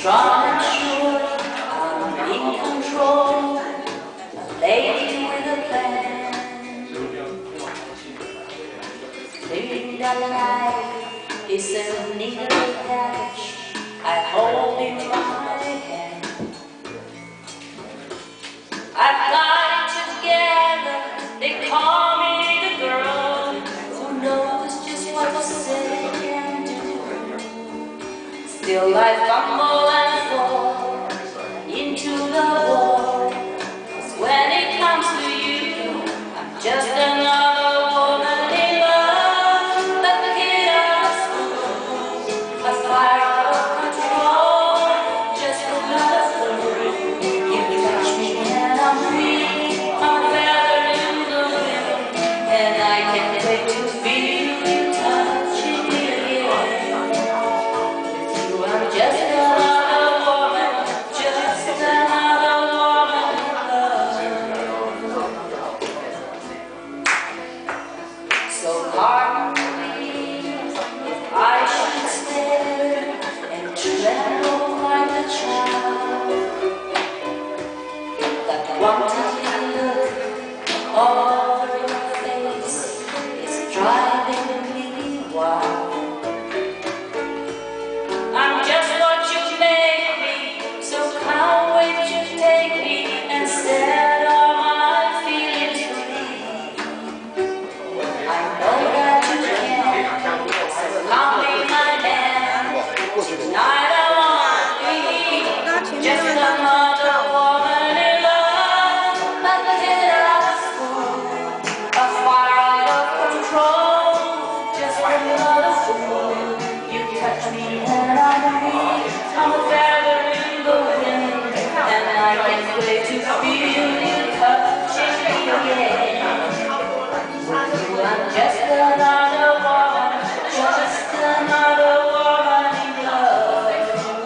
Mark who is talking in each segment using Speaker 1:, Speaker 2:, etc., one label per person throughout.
Speaker 1: Strong and sure, I'm in control, a lady with a plan. Living the life is a needle catch I hold in my hand. I got it together, they call me the girl who knows just what to say and do. Still I fumble and fall into the wall, 'cause when it comes to you, I'm just another woman in love, a kid out of school, a fire out of control, just another fool. You touch me and I'm free, I'm a feather in the wind, and I can't wait to feel you touching me again. With you I'm just another woman, just another woman in love. So pardon me if I should stare and tremble like a child. That wanting look all over your face is driving me wild. I'm just what you make me, so can't wait to take me and set all my feelings free. I know that you can, so come be my man. Tonight I want to be just another woman in love, a kid out of school, a fire out of control, just another fool. You touch me and I'm weak, I'm a feather in the wind, and I can't wait to feel you touching me again. With you I'm just another woman, just another woman in love.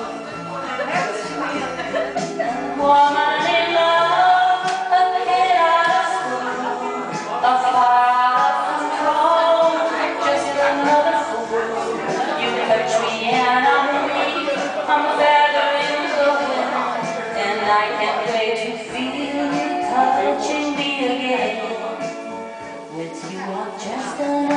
Speaker 1: Woman in love, a kid out of school, a fire out of control, just another fool. You touch me and I'm weak, I'm a feather in the wind, and I can't wait to feel you touching me again. With you I'm just another